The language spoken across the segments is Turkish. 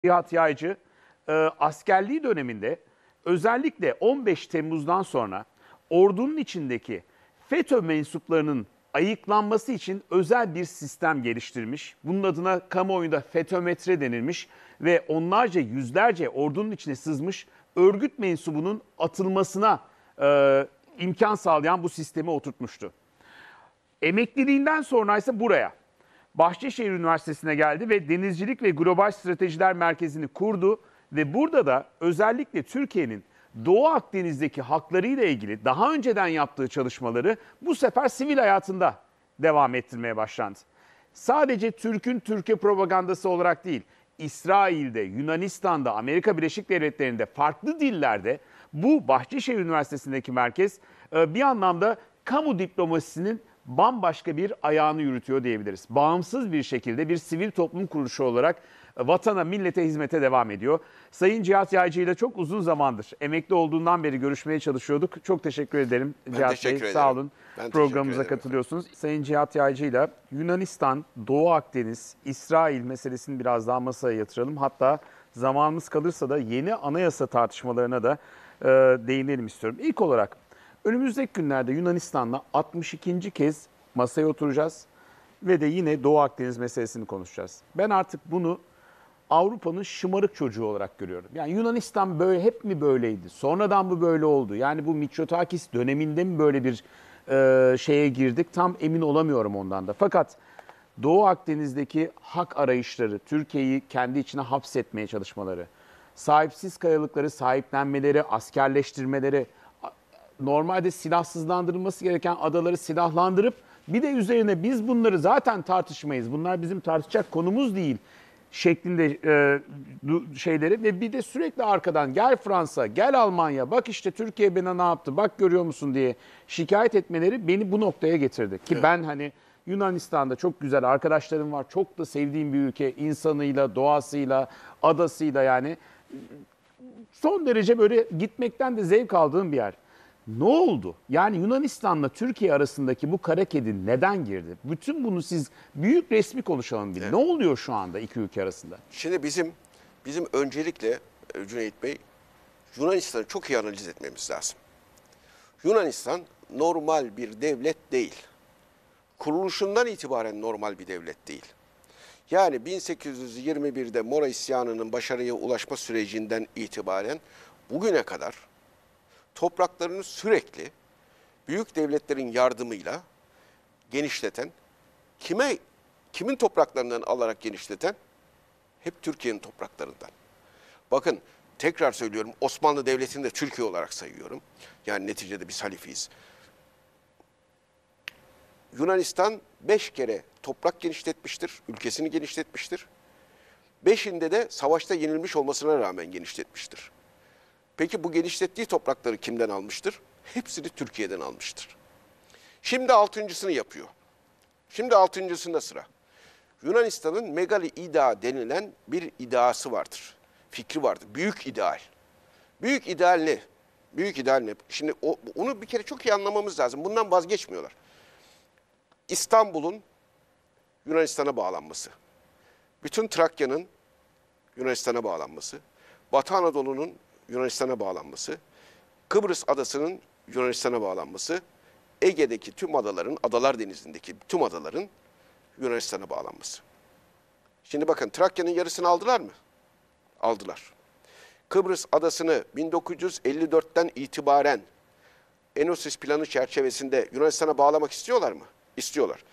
Nihat Yaycı askerliği döneminde özellikle 15 Temmuz'dan sonra ordunun içindeki FETÖ mensuplarının ayıklanması için özel bir sistem geliştirmiş. Bunun adına kamuoyunda FETÖmetre denilmiş ve onlarca yüzlerce ordunun içine sızmış örgüt mensubunun atılmasına imkan sağlayan bu sistemi oturtmuştu. Emekliliğinden sonra ise buraya Bahçeşehir Üniversitesi'ne geldi ve Denizcilik ve Global Stratejiler Merkezi'ni kurdu ve burada da özellikle Türkiye'nin Doğu Akdeniz'deki haklarıyla ilgili daha önceden yaptığı çalışmaları bu sefer sivil hayatında devam ettirmeye başlandı. Sadece Türk'ün Türkiye propagandası olarak değil, İsrail'de, Yunanistan'da, Amerika Birleşik Devletleri'nde farklı dillerde bu Bahçeşehir Üniversitesi'ndeki merkez bir anlamda kamu diplomasisinin bambaşka bir ayağını yürütüyor diyebiliriz. Bağımsız bir şekilde bir sivil toplum kuruluşu olarak vatana, millete hizmete devam ediyor. Sayın Cihat Yaycı ile çok uzun zamandır emekli olduğundan beri görüşmeye çalışıyorduk. Çok teşekkür ederim Cihat Bey. Sağ olun. Programımıza katılıyorsunuz. Sayın Cihat Yaycı ile Yunanistan, Doğu Akdeniz, İsrail meselesini biraz daha masaya yatıralım. Hatta zamanımız kalırsa da yeni anayasa tartışmalarına da değinelim istiyorum. İlk olarak önümüzdeki günlerde Yunanistan'la 62. kez masaya oturacağız ve de yine Doğu Akdeniz meselesini konuşacağız. Ben artık bunu Avrupa'nın şımarık çocuğu olarak görüyorum. Yani Yunanistan böyle hep mi böyleydi? Sonradan mı böyle oldu? Yani bu Mitsotakis döneminde mi böyle bir şeye girdik? Tam emin olamıyorum ondan da. Fakat Doğu Akdeniz'deki hak arayışları, Türkiye'yi kendi içine hapsetmeye çalışmaları, sahipsiz kayalıkları sahiplenmeleri, askerleştirmeleri, normalde silahsızlandırılması gereken adaları silahlandırıp bir de üzerine biz bunları zaten tartışmayız, bunlar bizim tartışacak konumuz değil şeklinde şeyleri ve bir de sürekli arkadan gel Fransa, gel Almanya, bak işte Türkiye bana ne yaptı, bak görüyor musun diye şikayet etmeleri beni bu noktaya getirdi. Ki ben hani Yunanistan'da çok güzel arkadaşlarım var, çok da sevdiğim bir ülke, insanıyla, doğasıyla, adasıyla yani son derece böyle gitmekten de zevk aldığım bir yer. Ne oldu? Yani Yunanistan'la Türkiye arasındaki bu kara kedi neden girdi? Bütün bunu siz büyük resmi konuşalım bir. Evet. Ne oluyor şu anda iki ülke arasında? Şimdi bizim öncelikle Cüneyt Bey Yunanistan'ı çok iyi analiz etmemiz lazım. Yunanistan normal bir devlet değil. Kuruluşundan itibaren normal bir devlet değil. Yani 1821'de Mora isyanının başarıya ulaşma sürecinden itibaren bugüne kadar topraklarını sürekli büyük devletlerin yardımıyla genişleten, kimin topraklarından alarak genişleten? Hep Türkiye'nin topraklarından. Bakın tekrar söylüyorum, Osmanlı Devleti'ni de Türkiye olarak sayıyorum. Yani neticede biz halifiyiz. Yunanistan 5 kere toprak genişletmiştir, ülkesini genişletmiştir. 5'inde de savaşta yenilmiş olmasına rağmen genişletmiştir. Peki bu genişlettiği toprakları kimden almıştır? Hepsini Türkiye'den almıştır. Şimdi 6.'sını yapıyor. Şimdi 6.'sında sıra. Yunanistan'ın Megali İda denilen bir iddiası vardır. Fikri vardır. Büyük ideal. Büyük ideal ne? Büyük ideal ne? Şimdi onu bir kere çok iyi anlamamız lazım. Bundan vazgeçmiyorlar. İstanbul'un Yunanistan'a bağlanması. Bütün Trakya'nın Yunanistan'a bağlanması. Batı Anadolu'nun Yunanistan'a bağlanması, Kıbrıs adasının Yunanistan'a bağlanması, Ege'deki tüm adaların, Adalar Denizi'ndeki tüm adaların Yunanistan'a bağlanması. Şimdi bakın Trakya'nın yarısını aldılar mı? Aldılar. Kıbrıs adasını 1954'ten itibaren Enosis planı çerçevesinde Yunanistan'a bağlamak istiyorlar mı? İstiyorlar.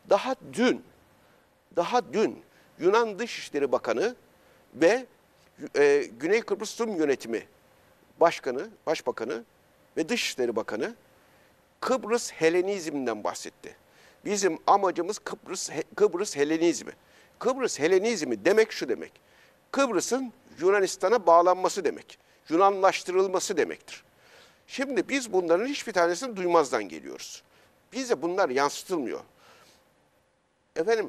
Daha dün Yunan Dışişleri Bakanı ve Güney Kıbrıs Rum Yönetimi Başbakanı ve Dışişleri Bakanı Kıbrıs Helenizminden bahsetti. Bizim amacımız Kıbrıs Helenizmi. Kıbrıs Helenizmi demek şu demek. Kıbrıs'ın Yunanistan'a bağlanması demek. Yunanlaştırılması demektir. Şimdi biz bunların hiçbir tanesini duymazdan geliyoruz. Bize bunlar yansıtılmıyor. Efendim,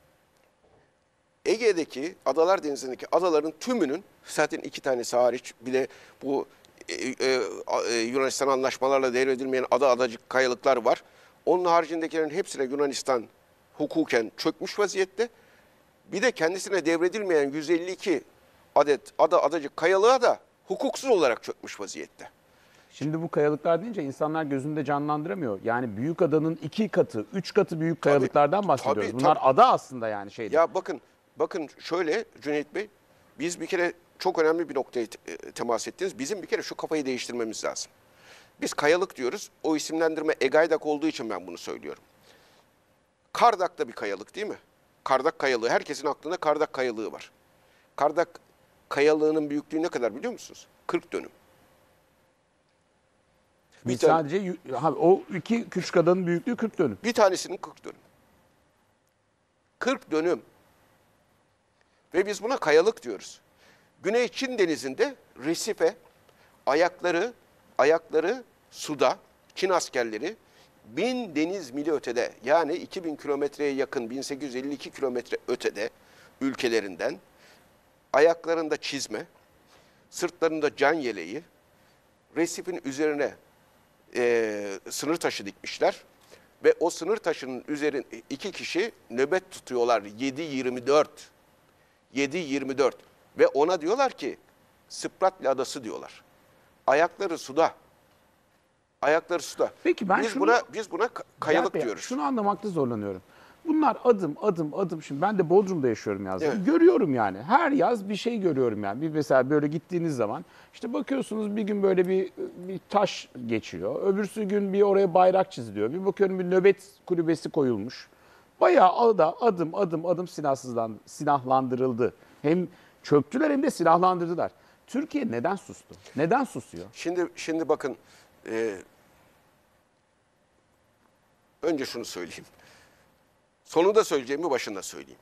Ege'deki, Adalar Denizi'ndeki adaların tümünün, zaten 2 tanesi hariç, bir de bu Yunanistan anlaşmalarla devredilmeyen adacık kayalıklar var. Onun haricindekilerin hepsine Yunanistan hukuken çökmüş vaziyette. Bir de kendisine devredilmeyen 152 adet adacık kayalığa da hukuksuz olarak çökmüş vaziyette. Şimdi bu kayalıklar deyince insanlar gözünde canlandıramıyor. Yani Büyükada'nın 2 katı, 3 katı büyük kayalıklardan bahsediyoruz. tabii, Bunlar tabii. ada aslında yani şeyde. Ya bakın şöyle Cüneyt Bey, biz bir kere çok önemli bir noktaya temas ettiniz. Bizim bir kere şu kafayı değiştirmemiz lazım. Biz kayalık diyoruz. O isimlendirme Egaydak olduğu için ben bunu söylüyorum. Kardak da bir kayalık değil mi? Kardak kayalığı. Herkesin aklında Kardak kayalığı var. Kardak kayalığının büyüklüğü ne kadar biliyor musunuz? 40 dönüm. Biz sadece o 2 küçük adanın büyüklüğü 40 dönüm. Bir tanesinin 40 dönüm. 40 dönüm. Ve biz buna kayalık diyoruz. Güney Çin Denizi'nde Resife ayakları suda Çin askerleri 1000 deniz mili ötede, yani 2000 kilometreye yakın 1852 kilometre ötede ülkelerinden ayaklarında çizme, sırtlarında can yeleği, Resif'in üzerine sınır taşı dikmişler ve o sınır taşının üzerine 2 kişi nöbet tutuyorlar 7-24. 7-24 ve ona diyorlar ki Spratly Adası diyorlar. Ayakları suda. Ayakları suda. Peki ben biz buna kayalık Bey, diyoruz. şunu anlamakta zorlanıyorum. Bunlar adım. Şimdi ben de Bodrum'da yaşıyorum yazın. Evet. Görüyorum yani. Her yaz bir şey görüyorum yani. Bir mesela böyle gittiğiniz zaman işte bakıyorsunuz bir gün böyle bir taş geçiyor. Öbürsü gün bir oraya bayrak çiziliyor. Bir bakıyorum bir nöbet kulübesi koyulmuş. Bayağı adım silahlandırıldı. Hem çöktüler hem de silahlandırdılar. Türkiye neden sustu? Neden susuyor? Şimdi bakın önce şunu söyleyeyim. Sonunda söyleyeceğimi başında söyleyeyim.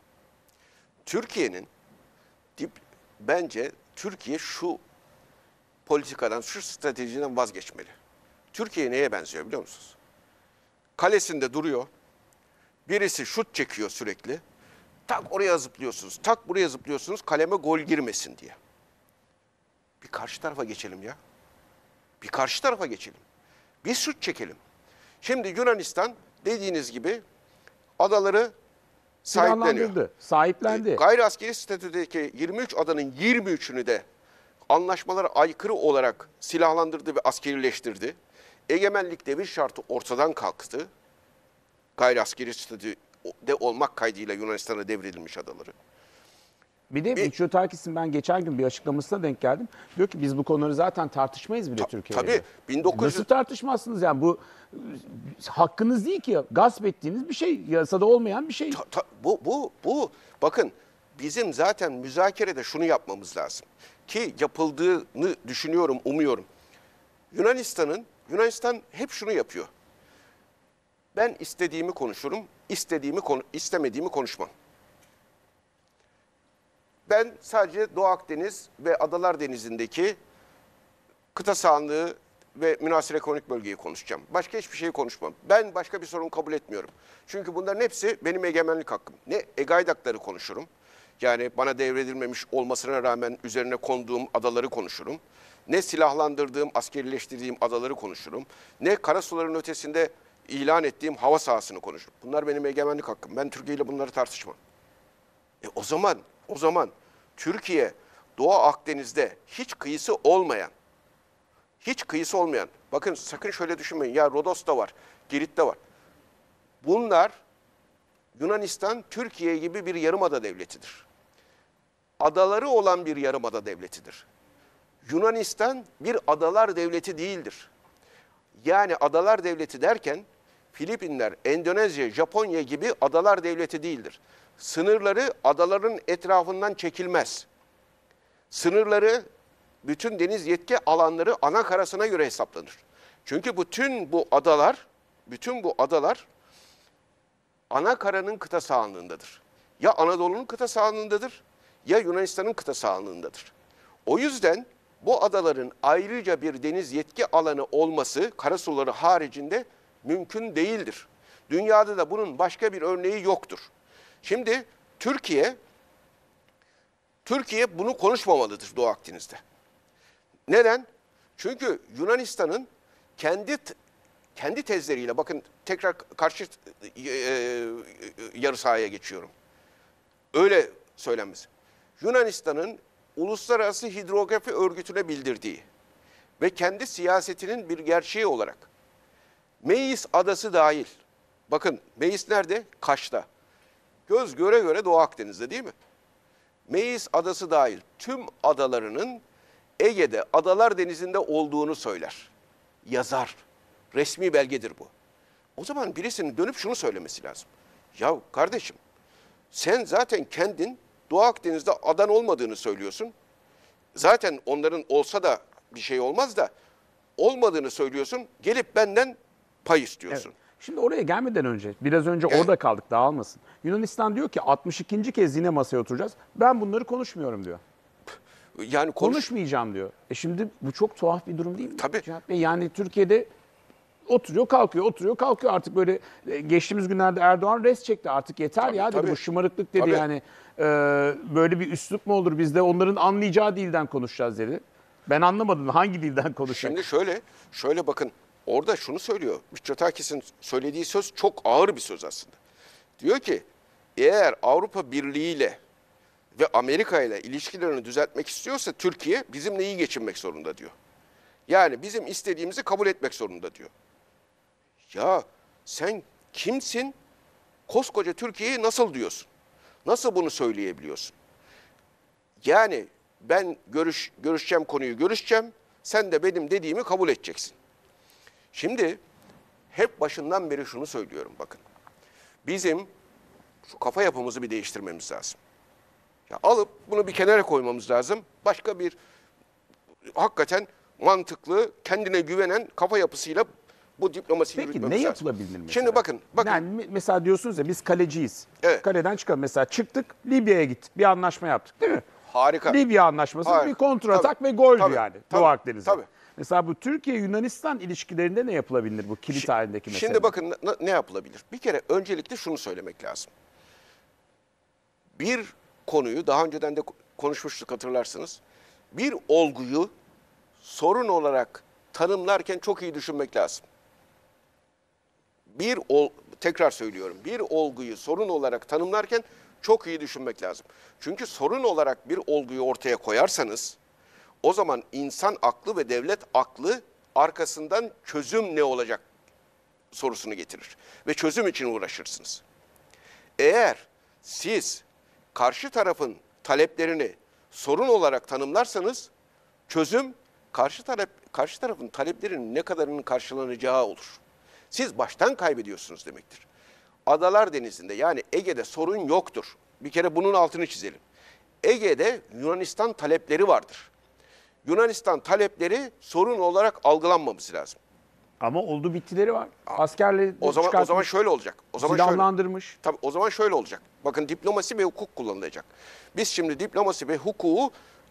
Bence Türkiye şu politikadan, şu stratejiden vazgeçmeli. Türkiye neye benziyor biliyor musunuz? Kalesinde duruyor. Birisi şut çekiyor sürekli. Tak oraya zıplıyorsunuz, tak buraya zıplıyorsunuz, kaleme gol girmesin diye. Bir karşı tarafa geçelim ya. Bir karşı tarafa geçelim. Bir şut çekelim. Şimdi Yunanistan dediğiniz gibi adaları sahipleniyor. Sahiplendi. Gayri askeri statüdeki 23 adanın 23'ünü de anlaşmalara aykırı olarak silahlandırdı ve askerileştirdi. Egemenlik devir şartı ortadan kalktı. Gayri askeri statüde olmak kaydıyla Yunanistan'a devredilmiş adaları. Bir de Mitsotakis'in ben geçen gün bir açıklamasına denk geldim. Diyor ki biz bu konuları zaten tartışmayız bile Türkiye'de. Tabii 1900... Nasıl tartışmazsınız yani bu hakkınız değil ki, gasp ettiğiniz bir şey, yasada olmayan bir şey. Bu bakın bizim zaten müzakerede şunu yapmamız lazım. Ki yapıldığını düşünüyorum, umuyorum. Yunanistan hep şunu yapıyor. Ben istediğimi konuşurum, istemediğimi konuşmam. Ben sadece Doğu Akdeniz ve Adalar Denizi'ndeki kıta sahanlığı ve münhasır ekonomik bölgeyi konuşacağım. Başka hiçbir şeyi konuşmam. Ben başka bir sorun kabul etmiyorum. Çünkü bunların hepsi benim egemenlik hakkım. Ne Egaydakları konuşurum. Yani bana devredilmemiş olmasına rağmen üzerine konduğum adaları konuşurum. Ne silahlandırdığım, askerileştirdiğim adaları konuşurum. Ne karasuların ötesinde ilan ettiğim hava sahasını konuşurum. Bunlar benim egemenlik hakkım. Ben Türkiye ile bunları tartışmam. O zaman Türkiye Doğu Akdeniz'de hiç kıyısı olmayan, bakın sakın şöyle düşünmeyin, ya Rodos'ta var, Girit'te var. Bunlar Yunanistan, Türkiye gibi bir yarımada devletidir. Adaları olan bir yarımada devletidir. Yunanistan bir adalar devleti değildir. Yani adalar devleti derken Filipinler, Endonezya, Japonya gibi adalar devleti değildir. Sınırları adaların etrafından çekilmez. Sınırları, bütün deniz yetki alanları ana karasına göre hesaplanır. Çünkü bütün bu adalar ana karanın kıta sahanlığındadır. Ya Anadolu'nun kıta sahanlığındadır ya Yunanistan'ın kıta sahanlığındadır. O yüzden bu adaların ayrıca bir deniz yetki alanı olması karasuları haricinde mümkün değildir. Dünyada da bunun başka bir örneği yoktur. Şimdi Türkiye bunu konuşmamalıdır Doğu Akdeniz'de. Neden? Çünkü Yunanistan'ın kendi tezleriyle, bakın tekrar karşı yarı sahaya geçiyorum. Öyle söylenmez. Yunanistan'ın Uluslararası Hidrografi Örgütü'ne bildirdiği ve kendi siyasetinin bir gerçeği olarak Meis Adası dahil, bakın Meis nerede? Kaş'ta. Göz göre göre Doğu Akdeniz'de değil mi? Meis Adası dahil tüm adalarının Ege'de, Adalar Denizi'nde olduğunu söyler. Yazar. Resmi belgedir bu. O zaman birisinin dönüp şunu söylemesi lazım. Ya kardeşim, sen zaten kendin Doğu Akdeniz'de adan olmadığını söylüyorsun. Zaten onların olsa da bir şey olmaz da olmadığını söylüyorsun. Gelip benden pay istiyorsun. Evet. Şimdi oraya gelmeden önce, biraz önce orada kaldık, dağılmasın. Yunanistan diyor ki 62. kez yine masaya oturacağız. Ben bunları konuşmuyorum diyor. Yani Konuşmayacağım diyor. Şimdi bu çok tuhaf bir durum değil mi? Tabii. Cihat Bey, yani Türkiye'de oturuyor kalkıyor, oturuyor kalkıyor. Artık böyle geçtiğimiz günlerde Erdoğan res çekti. Artık yeter ya dedi, tabii. bu şımarıklık dedi. Tabii. Yani böyle bir üslup mu olur, biz de onların anlayacağı dilden konuşacağız dedi. Ben anlamadım hangi dilden konuşacak. Şimdi şöyle bakın, orada şunu söylüyor. Mitsotakis'in söylediği söz çok ağır bir söz aslında. Diyor ki eğer Avrupa Birliği ile ve Amerika ile ilişkilerini düzeltmek istiyorsa Türkiye bizimle iyi geçinmek zorunda diyor. Yani bizim istediğimizi kabul etmek zorunda diyor. Ya sen kimsin? Koskoca Türkiye'yi nasıl diyorsun? Nasıl bunu söyleyebiliyorsun? Yani ben görüşeceğim konuyu görüşeceğim. Sen de benim dediğimi kabul edeceksin. Şimdi hep başından beri şunu söylüyorum bakın. Bizim şu kafa yapımızı bir değiştirmemiz lazım. Ya alıp bunu bir kenara koymamız lazım. Başka bir hakikaten mantıklı, kendine güvenen kafa yapısıyla bu diplomasiyi Peki yürütmemiz ne lazım. yapılabilir mesela? Şimdi bakın. Yani mesela diyorsunuz ya biz kaleciyiz. Evet. Kaleden çıkalım. Mesela çıktık, Libya'ya gittik. Bir anlaşma yaptık değil mi? Harika. Libya anlaşması Harika. bir kontratak Tabii. ve goldü Tabii. yani Tabii. Doğu Akdeniz'de. Tabii. Mesela bu Türkiye-Yunanistan ilişkilerinde ne yapılabilir bu kilit halindeki mesele? Şimdi bakın ne yapılabilir? Bir kere öncelikle şunu söylemek lazım. Bir konuyu daha önceden de konuşmuştuk hatırlarsınız. Bir olguyu sorun olarak tanımlarken çok iyi düşünmek lazım. Tekrar söylüyorum. Bir olguyu sorun olarak tanımlarken çok iyi düşünmek lazım. Çünkü sorun olarak bir olguyu ortaya koyarsanız o zaman insan aklı ve devlet aklı arkasından çözüm ne olacak sorusunu getirir. Ve çözüm için uğraşırsınız. Eğer siz karşı tarafın taleplerini sorun olarak tanımlarsanız çözüm karşı tarafın taleplerinin ne kadarının karşılanacağı olur. Siz baştan kaybediyorsunuz demektir. Adalar Denizi'nde yani Ege'de sorun yoktur. Bir kere bunun altını çizelim. Ege'de Yunanistan talepleri vardır. Yunanistan talepleri sorun olarak algılanmaması lazım. Ama oldu bittileri var. Askerleri O zaman şöyle olacak. silahlandırmış. Tabii o zaman şöyle olacak. Bakın diplomasi ve hukuk kullanılacak. Biz şimdi diplomasi ve hukuku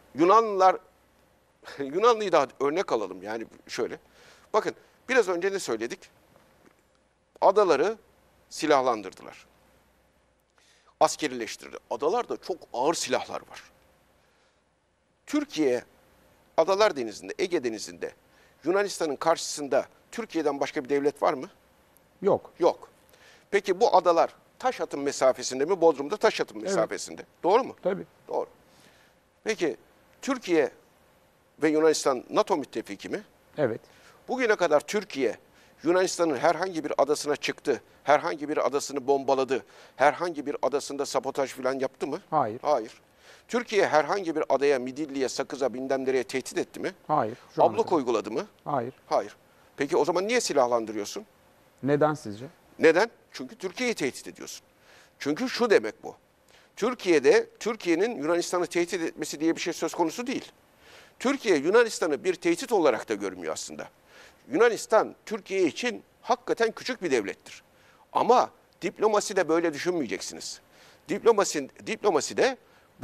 Yunanlı'yı da örnek alalım yani şöyle. Bakın biraz önce ne söyledik? Adaları silahlandırdılar. Askerileştirdi. Adalarda çok ağır silahlar var. Türkiye Adalar Denizi'nde, Ege Denizi'nde Yunanistan'ın karşısında Türkiye'den başka bir devlet var mı? Yok. Yok. Peki bu adalar taş atım mesafesinde mi? Bodrum'da taş atım mesafesinde. Doğru mu? Tabii. Doğru. Peki Türkiye ve Yunanistan NATO müttefiki mi? Evet. Bugüne kadar Türkiye Yunanistan'ın herhangi bir adasına çıktı, herhangi bir adasını bombaladı, herhangi bir adasında sabotaj falan yaptı mı? Hayır. Hayır. Türkiye herhangi bir adaya, Midilli'ye, Sakız'a, bilmem nereye tehdit etti mi? Hayır. Şu ana Abluk kadar. uyguladı mı? Hayır. Hayır. Peki o zaman niye silahlandırıyorsun? Neden sizce? Neden? Çünkü Türkiye'yi tehdit ediyorsun. Çünkü şu demek bu. Türkiye'nin Yunanistan'ı tehdit etmesi diye bir şey söz konusu değil. Türkiye Yunanistan'ı bir tehdit olarak da görmüyor aslında. Yunanistan Türkiye için hakikaten küçük bir devlettir. Ama diplomaside böyle düşünmeyeceksiniz. Diplomaside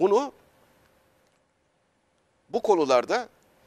bu konularda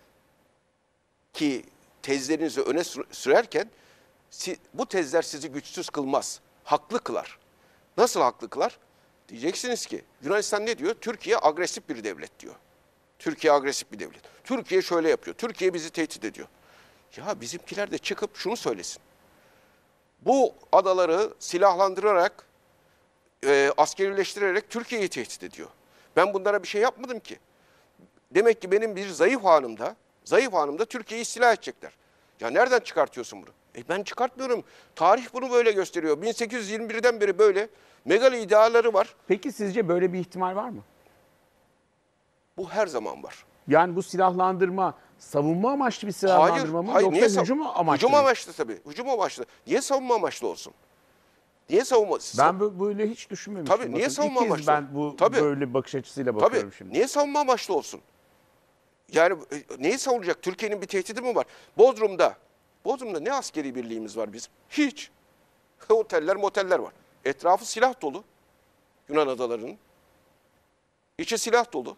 ki tezlerinizi öne sürerken bu tezler sizi güçsüz kılmaz, haklı kılar. Nasıl haklı kılar? Diyeceksiniz ki Yunanistan ne diyor? Türkiye agresif bir devlet diyor. Türkiye agresif bir devlet. Türkiye şöyle yapıyor. Türkiye bizi tehdit ediyor. Ya bizimkiler de çıkıp şunu söylesin. Bu adaları silahlandırarak, askerileştirerek Türkiye'yi tehdit ediyor. Ben bunlara bir şey yapmadım ki. Demek ki benim bir zayıf anımda Türkiye'yi istila edecekler. Ya nereden çıkartıyorsun bunu? Ben çıkartmıyorum. Tarih bunu böyle gösteriyor. 1821'den beri böyle megali idealleri var. Peki sizce böyle bir ihtimal var mı? Bu her zaman var. Yani bu silahlandırma savunma amaçlı bir silahlandırma mı yoksa hücum amaçlı Hücum mı? amaçlı tabii. Hücum amaçlı. Niye savunma amaçlı olsun? Niye savunma? Ben böyle hiç düşünmemiştim. Tabii, niye Bakın, savunma İlk kez amaçlı? ben bu Tabii. böyle bakış açısıyla bakıyorum Tabii. şimdi. Niye savunma amaçlı olsun? Yani neyi savunacak? Türkiye'nin bir tehdidi mi var? Bodrum'da ne askeri birliğimiz var bizim? Hiç. Oteller, moteller var. Etrafı silah dolu. Yunan adalarının. İçi silah dolu.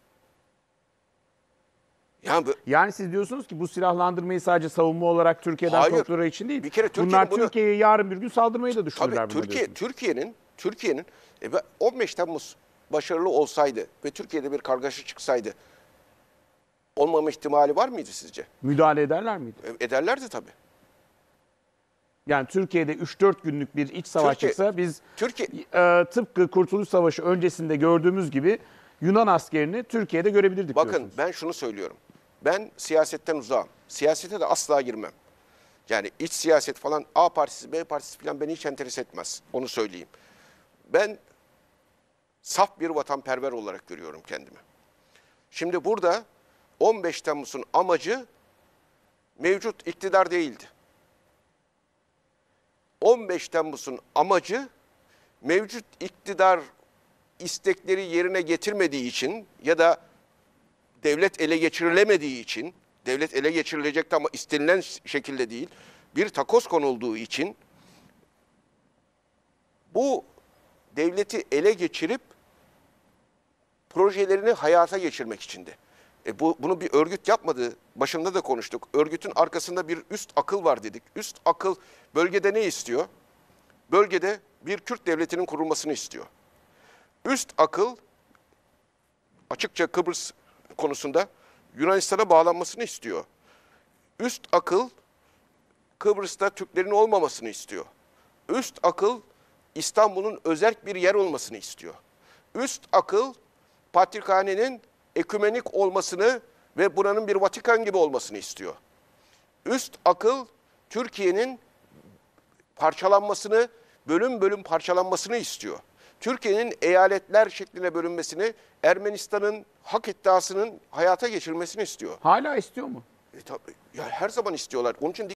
Yani siz diyorsunuz ki bu silahlandırmayı sadece savunma olarak Türkiye'den Hayır. korktukları için değil. Bir kere Türkiye'nin bunlar bunu- Türkiye'ye yarın bir gün saldırmayı da düşünürler. Tabii buna diyorsunuz. Türkiye'nin 15 Temmuz başarılı olsaydı ve Türkiye'de bir kargaşa çıksaydı olmama ihtimali var mıydı sizce? Müdahale ederler miydi? Ederlerdi tabii. Yani Türkiye'de 3-4 günlük bir iç savaş Türkiye- çıksa biz Türkiye tıpkı Kurtuluş Savaşı öncesinde gördüğümüz gibi Yunan askerini Türkiye'de görebilirdik bakın diyorsunuz. ben şunu söylüyorum. Ben siyasetten uzağım. Siyasete de asla girmem. Yani iç siyaset falan A partisi, B partisi falan beni hiç enterese etmez. Onu söyleyeyim. Ben saf bir vatanperver olarak görüyorum kendimi. Şimdi burada 15 Temmuz'un amacı mevcut iktidar değildi. 15 Temmuz'un amacı mevcut iktidar istekleri yerine getirmediği için ya da devlet ele geçirilemediği için, devlet ele geçirilecekti ama istenilen şekilde değil, bir takoz konulduğu için bu devleti ele geçirip projelerini hayata geçirmek içindi. Bunu bir örgüt yapmadı. Başında da konuştuk. Örgütün arkasında bir üst akıl var dedik. Üst akıl bölgede ne istiyor? Bölgede bir Kürt devletinin kurulmasını istiyor. Üst akıl açıkça Kıbrıs konusunda Yunanistan'a bağlanmasını istiyor. Üst akıl Kıbrıs'ta Türklerin olmamasını istiyor. Üst akıl İstanbul'un özerk bir yer olmasını istiyor. Üst akıl Patrikhane'nin ekümenik olmasını ve buranın bir Vatikan gibi olmasını istiyor. Üst akıl Türkiye'nin parçalanmasını, bölüm bölüm parçalanmasını istiyor. Türkiye'nin eyaletler şekline bölünmesini, Ermenistan'ın hak iddiasının hayata geçirmesini istiyor. Hala istiyor mu? Ya her zaman istiyorlar. Onun için